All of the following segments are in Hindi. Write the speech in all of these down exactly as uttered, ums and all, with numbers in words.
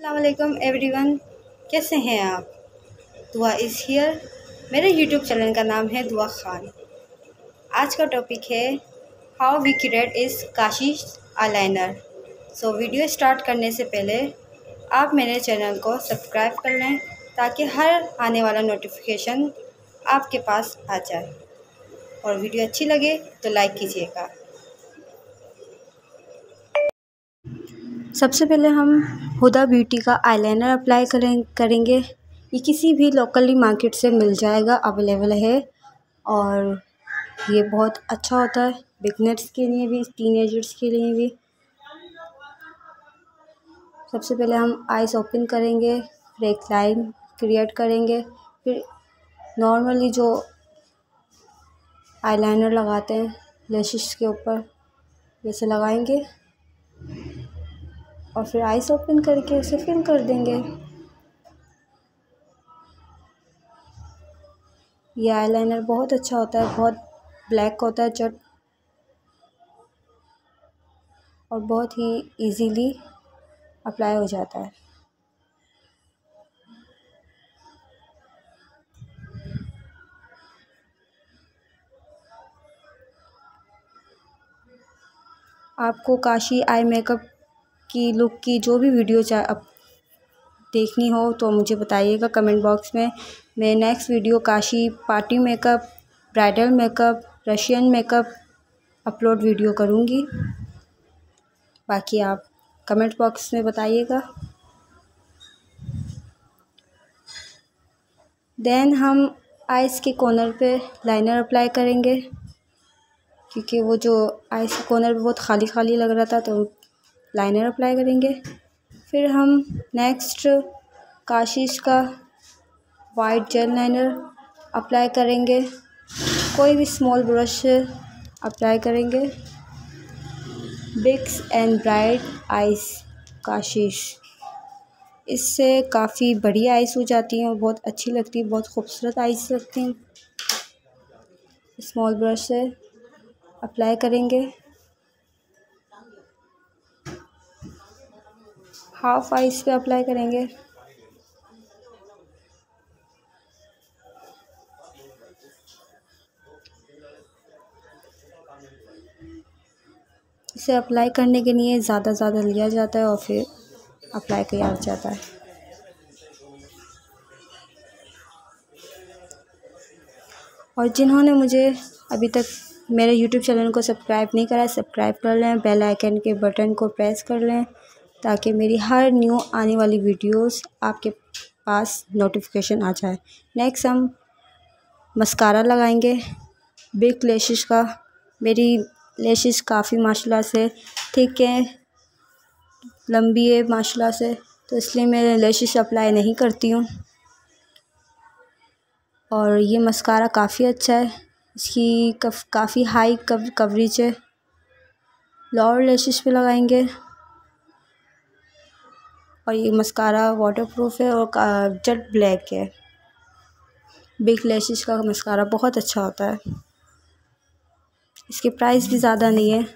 अस्सलामुअलैकुम एवरीवन, कैसे हैं आप। Dua is here. मेरे यूट्यूब चैनल का नाम है दुआ खान। आज का टॉपिक है हाउ वी क्रिएट इस Kashish eyeliner. So video start करने से पहले आप मेरे चैनल को सब्सक्राइब कर लें ताकि हर आने वाला नोटिफिकेशन आपके पास आ जाए, और वीडियो अच्छी लगे तो लाइक कीजिएगा। सबसे पहले हम हुदा ब्यूटी का आईलाइनर अप्लाई करें करेंगे। ये किसी भी लोकली मार्केट से मिल जाएगा, अवेलेबल है, और ये बहुत अच्छा होता है बिगनर्स के लिए भी, टीनेजर्स के लिए भी। सबसे पहले हम आइज ओपन करेंगे, फिर एक लाइन क्रिएट करेंगे, फिर नॉर्मली जो आईलाइनर लगाते हैं लैशेस के ऊपर वैसे लगाएंगे, और फिर आइज ओपन करके उसे फिल कर देंगे। ये आईलाइनर बहुत अच्छा होता है, बहुत ब्लैक होता है चट, और बहुत ही इजीली अप्लाई हो जाता है। आपको काशी आई मेकअप की लुक की जो भी वीडियो चाहे अब देखनी हो तो मुझे बताइएगा कमेंट बॉक्स में। मैं next video Kashish party makeup, bridal makeup, Russian makeup upload video करूँगी। बाकी आप कमेंट बॉक्स में बताइएगा। देन हम आइज़ के कॉर्नर पे लाइनर अप्लाई करेंगे, क्योंकि वो जो आइज़ के कॉर्नर पे बहुत खाली खाली लग रहा था, तो लाइनर अप्लाई करेंगे। फिर हम नेक्स्ट काशिश का वाइट जेल लाइनर अप्लाई करेंगे। कोई भी स्मॉल ब्रश से अप्लाई करेंगे। Bigs and bright eyes Kashish, इससे काफ़ी बड़ी आइज़ हो जाती हैं और बहुत अच्छी लगती है, बहुत खूबसूरत आइज़ लगती हैं। स्मॉल ब्रश से अप्लाई करेंगे। हाफ आइज़ पे अप्लाई करेंगे। इसे अप्लाई करने के लिए ज़्यादा ज़्यादा लिया जाता है और फिर अप्लाई किया जाता है। और जिन्होंने मुझे अभी तक मेरे यूट्यूब चैनल को सब्सक्राइब नहीं करा है, सब्सक्राइब कर लें, बेल आइकन के बटन को प्रेस कर लें ताकि मेरी हर न्यू आने वाली वीडियोस आपके पास नोटिफिकेशन आ जाए। नेक्स्ट हम मस्कारा लगाएंगे बिग लैशेस का। मेरी लैशेस काफ़ी माशाल्लाह से थिक है, लंबी है माशाल्लाह से, तो इसलिए मैं लैशेस अप्लाई नहीं करती हूँ। और ये मस्कारा काफ़ी अच्छा है, इसकी कफ काफ़ी हाई कव कवरेज है। लोअर लैशेस पे लगाएंगे, और ये मस्कारा वाटरप्रूफ है और जेट ब्लैक है। बिग लैशेस का मस्कारा बहुत अच्छा होता है। इसकी प्राइस भी ज़्यादा नहीं है।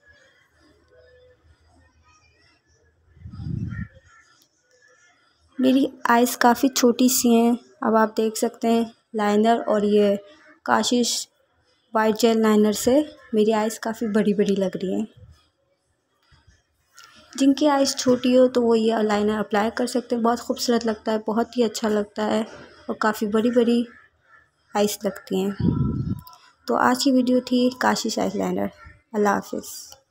मेरी आइज़ काफ़ी छोटी सी हैं, अब आप देख सकते हैं लाइनर और ये काशिश वाइट जेल लाइनर से मेरी आइज़ काफ़ी बड़ी बड़ी लग रही हैं। जिनकी आइज़ छोटी हो तो वो ये लाइनर अप्लाई कर सकते हैं, बहुत खूबसूरत लगता है, बहुत ही अच्छा लगता है, और काफ़ी बड़ी बड़ी आइज़ लगती हैं। तो आज की वीडियो थी काशिश आईलाइनर। अल्लाह हाफिज़।